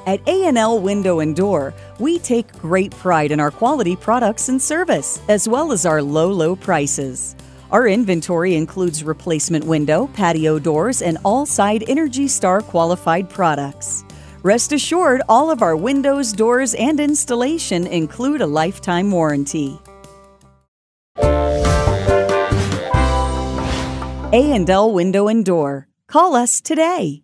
At A&L Window and Door, we take great pride in our quality products and service, as well as our low prices. Our inventory includes replacement window, patio doors, and all side Energy Star qualified products. Rest assured, all of our windows, doors, and installation include a lifetime warranty. A&L Window and Door. Call us today.